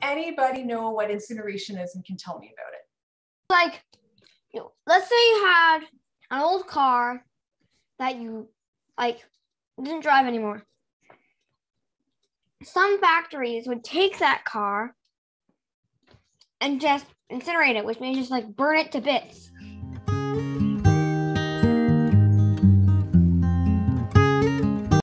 anybody know what incineration is and can tell me about it? Like, let's say you had an old car that you like didn't drive anymore. Some factories would take that car and just incinerate it, which means just like burn it to bits.